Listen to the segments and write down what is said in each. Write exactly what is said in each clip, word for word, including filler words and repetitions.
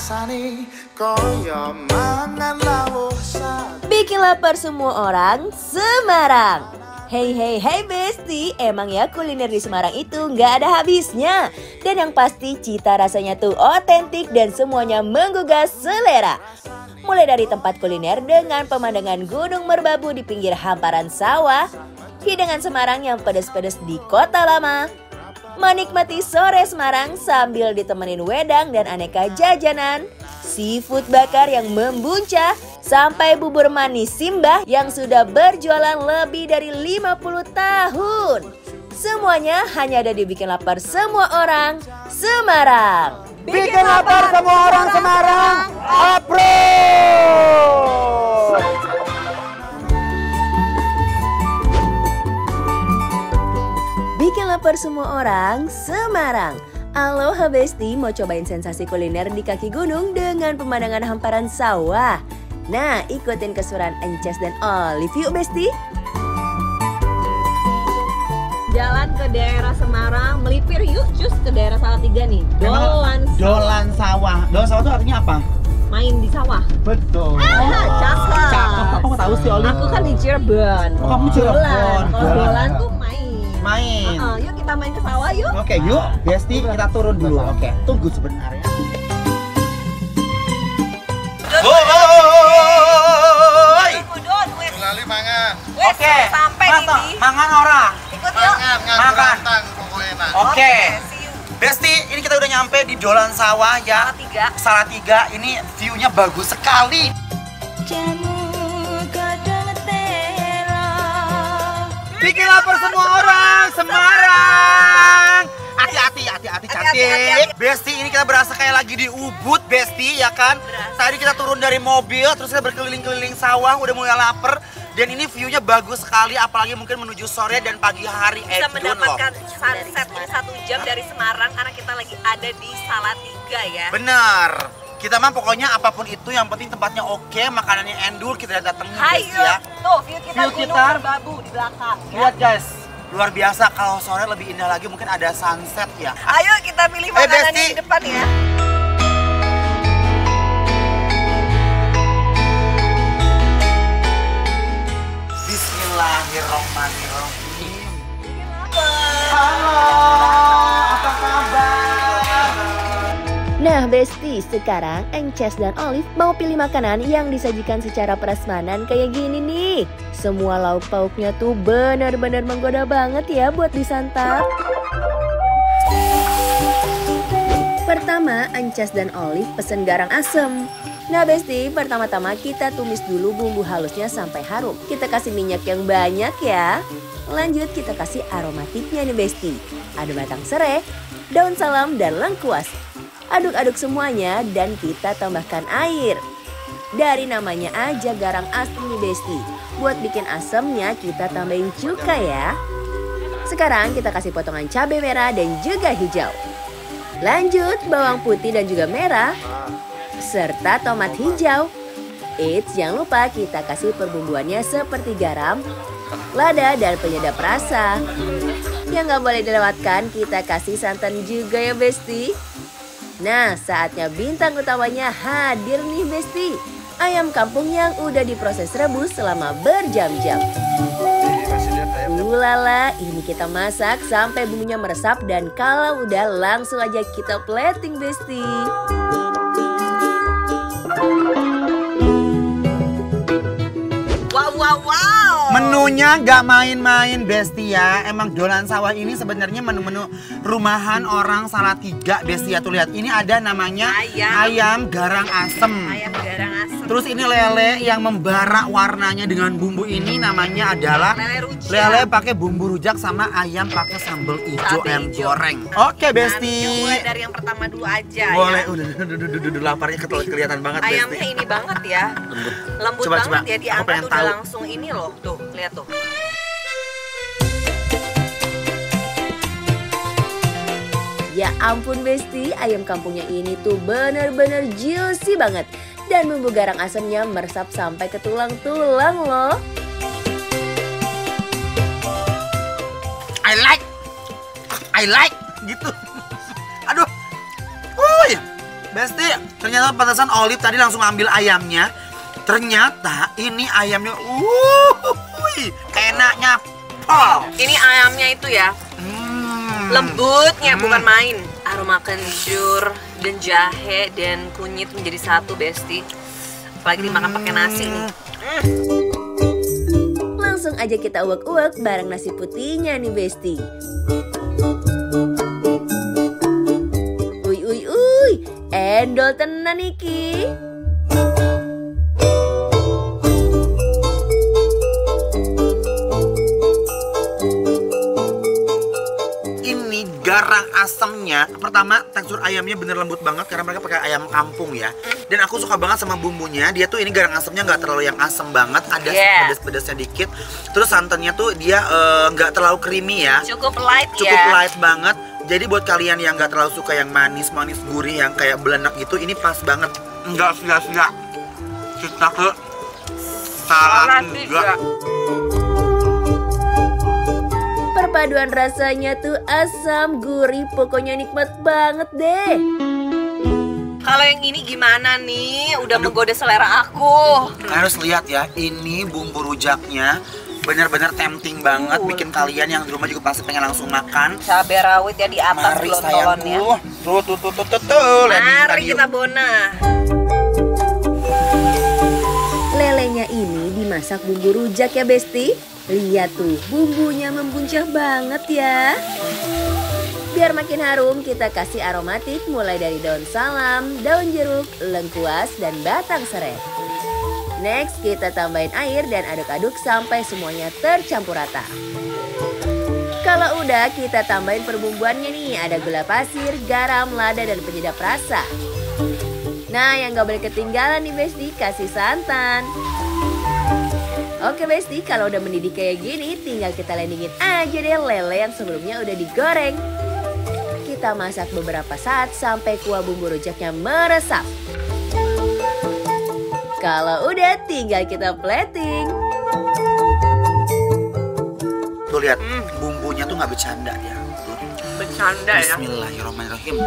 Bikin lapar semua orang, Semarang. Hey hey hey Besti, emang ya kuliner di Semarang itu nggak ada habisnya. Dan yang pasti cita rasanya tuh otentik dan semuanya menggugah selera. Mulai dari tempat kuliner dengan pemandangan Gunung Merbabu di pinggir hamparan sawah, hidangan Semarang yang pedas-pedas di kota lama, menikmati sore Semarang sambil ditemenin wedang dan aneka jajanan, seafood bakar yang membuncah, sampai bubur manis Simbah yang sudah berjualan lebih dari lima puluh tahun. Semuanya hanya ada di Bikin Lapar Semua Orang Semarang. Bikin lapar semua orang Semarang, approve! Bikin lapar semua orang Semarang. Aloha Besti, mau cobain sensasi kuliner di kaki gunung dengan pemandangan hamparan sawah? Nah, ikutin kesuran Ences dan Olive yuk Besti. Jalan ke daerah Semarang, melipir yuk cus ke daerah Salatiga nih. Dolan sawah. Dolan sawah. Dolan sawah itu artinya apa? Main di sawah. Betul. Ah, cakep. Cakep. Apa kamu tahu sih, Oli? Aku kan di Cirebon. Oh, kamu Cirebon. Dolan. Kalau dolan tuh main. Main. Uh -uh, yuk kita main ke sawah yuk. Oke, yuk. Besti, kita turun dulu. Oke, tunggu sebentar ya. Woi. Kudun, wes. Lali mangan. Oke. Sampai nih. Mangan orang. Ikut yuk. Mangan, Makan. makan. Pokoknya enak. Oke. See you. Besti, ini kita udah nyampe di Dolan Sawah ya. Salatiga. Salatiga, ini view-nya bagus sekali. Bikin lapar semua orang Semarang. Hati-hati, hati-hati cantik. Besti, ini kita berasa kayak lagi di Ubud, Besti, ya kan? Tadi kita turun dari mobil, terus kita berkeliling-keliling sawah, udah mulai lapar. Dan ini view-nya bagus sekali, apalagi mungkin menuju sore dan pagi hari. Bisa Edun loh. mendapatkan sunset satu jam dari Semarang karena kita lagi ada di Salatiga ya. Bener. Kita mah pokoknya apapun itu, yang penting tempatnya oke, makanannya endul, kita datengin guys Hayo, ya. tuh view kita View Gunung kita. Merbabu di belakang. Ya. Lihat guys, luar biasa. Kalau sore lebih indah lagi, mungkin ada sunset ya. Ayo kita pilih Eh, makanan Besti. di depan ya. Bismillahirrahmanirrahim. Halo, apa kabar? Nah Besti, sekarang Ences dan Olive mau pilih makanan yang disajikan secara prasmanan kayak gini nih. Semua lauk pauknya tuh benar-benar menggoda banget ya buat disantap. Pertama, Ences dan Olive pesen garang asem. Nah Besti, pertama-tama kita tumis dulu bumbu halusnya sampai harum. Kita kasih minyak yang banyak ya. Lanjut kita kasih aromatiknya nih Besti. Ada batang serai, daun salam, dan lengkuas. Aduk-aduk semuanya dan kita tambahkan air. Dari namanya aja garang asem nih Besti. Buat bikin asemnya kita tambahin cuka ya. Sekarang kita kasih potongan cabai merah dan juga hijau. Lanjut bawang putih dan juga merah. Serta tomat hijau. Eits, jangan lupa kita kasih perbumbuannya seperti garam, lada, dan penyedap rasa. Yang nggak boleh dilewatkan, kita kasih santan juga ya Besti. Nah, saatnya bintang utamanya hadir nih Besti. Ayam kampung yang udah diproses rebus selama berjam-jam. Ulala, ini kita masak sampai bumbunya meresap dan kalau udah langsung aja kita plating Besti. Wow, wow, wow. Menunya nggak main-main Besti ya. Emang Dolan Sawah ini sebenarnya menu-menu rumahan orang Salatiga Besti ya. Tuh lihat, ini ada namanya Ayam. ayam garang asem. Ayam garang asem. Terus ini lele yang membara warnanya dengan bumbu ini namanya adalah Lele rujak. lele pakai bumbu rujak sama ayam pakai sambal hijau Cabai yang hijau. goreng. Oke Besti. Nanti mulai dari yang pertama dulu aja Boleh, ya. udah, udah, udah, udah, udah, laparnya ketel- kelihatan banget Ayamnya Besti. ini banget ya. Lembut. Lembut Coba, banget coba. ya, Aku diangkat pengen udah tahu. langsung ini loh. Tuh, lihat tuh. Ya ampun Besti, ayam kampungnya ini tuh bener-bener juicy banget. Dan bumbu garang asemnya meresap sampai ke tulang-tulang loh. I like, I like, gitu. Aduh, wuih, Besti, ternyata pantesan Olive tadi langsung ambil ayamnya. Ternyata ini ayamnya, uh, enaknya pol. Ini ayamnya itu ya, Hmm. lembutnya Hmm. bukan main. Aroma kencur dan jahe dan kunyit menjadi satu, Besti. Apalagi dimakan pakai nasi nih. Hmm. Langsung aja kita uwek-uwek bareng nasi putihnya nih Besti. Uy uy uy, endol tenan iki. Ini garang asemnya, pertama tekstur ayamnya bener lembut banget karena mereka pakai ayam kampung ya. Dan aku suka banget sama bumbunya. Dia tuh ini garang asemnya nggak terlalu yang asem banget, ada Yeah. pedas-pedasnya dikit. Terus santannya tuh dia eh, nggak terlalu creamy ya, Cukup light cukup ya. light banget. Jadi buat kalian yang nggak terlalu suka yang manis-manis gurih yang kayak belenak gitu, ini pas banget. Nggak sia-sia kita ke Salatiga. Perpaduan rasanya tuh asam, gurih, pokoknya nikmat banget deh. Kalau yang ini gimana nih? Udah menggoda selera aku. Kalian harus lihat ya, ini bumbu rujaknya bener-bener tempting banget, Uh. bikin kalian yang di rumah juga pasti pengen langsung makan. Cabai rawit ya di atas Mari belon-belonnya. sayangku, tuh tuh tuh tuh tuh tuh. Mari kita bona. Lelenya ini dimasak bumbu rujak ya Besti. Lihat tuh, bumbunya membuncah banget ya. Biar makin harum, kita kasih aromatik mulai dari daun salam, daun jeruk, lengkuas, dan batang serai. Next, kita tambahin air dan aduk-aduk sampai semuanya tercampur rata. Kalau udah, kita tambahin perbumbuannya nih. Ada gula pasir, garam, lada, dan penyedap rasa. Nah, yang gak boleh ketinggalan nih Besti, kasih santan. Oke Besti, kalau udah mendidih kayak gini, tinggal kita landingin aja deh lele yang sebelumnya udah digoreng. Kita masak beberapa saat sampai kuah bumbu rujaknya meresap. Kalau udah, tinggal kita plating. Tuh lihat, Hmm. bumbunya tuh nggak bercanda ya. Tuh. Bercanda ya. Bismillahirrahmanirrahim.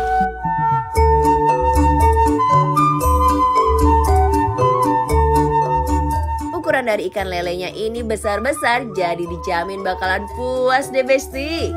Ukuran dari ikan lelenya ini besar-besar, jadi dijamin bakalan puas deh Besti.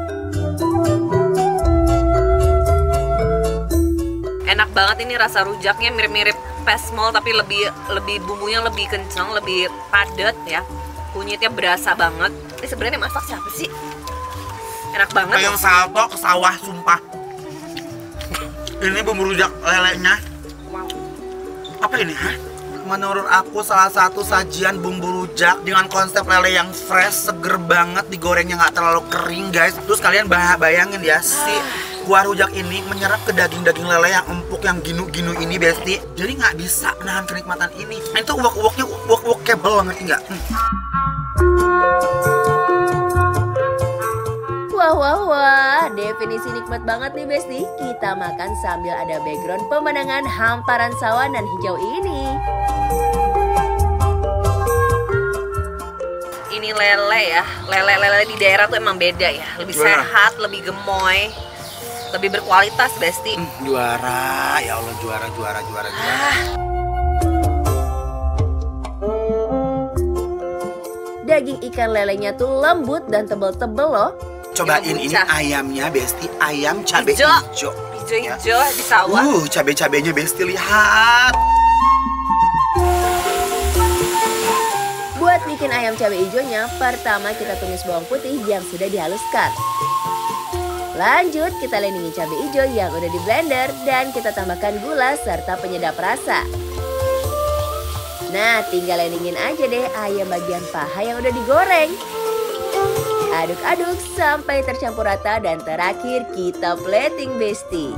Enak banget ini rasa rujaknya, mirip-mirip pesmol tapi lebih lebih bumbunya lebih kencang, lebih padat ya. Kunyitnya berasa banget. Ini sebenarnya masak siapa sih? Enak banget. Kayak salto ke sawah, sumpah. Ini bumbu rujak lelenya. Wow. Apa ini, hah? Menurut aku salah satu sajian bumbu rujak dengan konsep lele yang fresh, seger banget, digorengnya nggak terlalu kering guys. Terus kalian bah- bayangin ya, si kuah rujak ini menyerap ke daging-daging lele yang empuk, yang ginu-ginu ini Besti. Jadi nggak bisa nahan kenikmatan ini. Itu uwak-uwaknya uwak-uwakable, ngerti nggak? Hmm. Wah wah wah, definisi nikmat banget nih Besti. Kita makan sambil ada background pemandangan hamparan sawah dan hijau ini. Ini lele ya, lele-lele di daerah tuh emang beda ya. Lebih Juara. sehat, lebih gemoy, lebih berkualitas Besti. Hmm, juara, ya Allah, juara, juara, juara, juara. Daging ikan lelenya tuh lembut dan tebel-tebel loh. Cobain ini Dibuncah. ayamnya Besti, ayam cabai Hijau. hijau. Hijau-hijau di sawah. Uh, cabai-cabainya Besti, lihat. Buat bikin ayam cabai hijaunya, pertama kita tumis bawang putih yang sudah dihaluskan. Lanjut, kita landingin cabai hijau yang udah di blender dan kita tambahkan gula serta penyedap rasa. Nah, tinggal landingin aja deh ayam bagian paha yang udah digoreng. Aduk-aduk sampai tercampur rata dan terakhir kita plating Besti.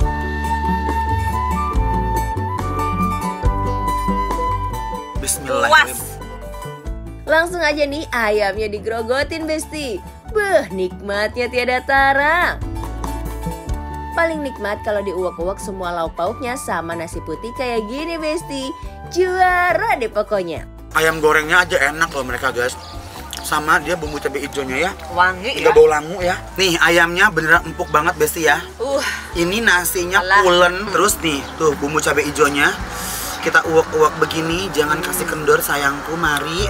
Bismillahirrahmanirrahim. Puas. Langsung aja nih ayamnya digrogotin Besti. Beuh, nikmatnya tiada tara. Paling nikmat kalau diuak-uak semua lauk pauknya sama nasi putih kayak gini Besti. Juara deh pokoknya. Ayam gorengnya aja enak loh mereka guys. sama dia bumbu cabai hijaunya ya. Wangi Nggak ya. bau langu ya. Nih ayamnya beneran empuk banget Besti ya. Uh, Ini nasinya Alah. pulen. Terus nih tuh bumbu cabai hijaunya. Kita uak-uak begini, jangan kasih kendor sayangku, mari.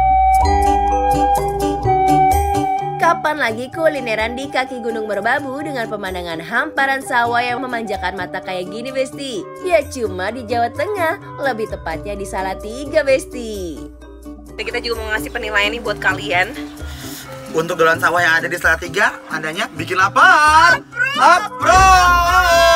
Kapan lagi kulineran di kaki Gunung Merbabu dengan pemandangan hamparan sawah yang memanjakan mata kayak gini, Besti? Ya cuma di Jawa Tengah, lebih tepatnya di Salatiga, Besti. Dan kita juga mau ngasih penilaian nih buat kalian. Untuk dolan sawah yang ada di Salatiga, andanya bikin lapar. Apro!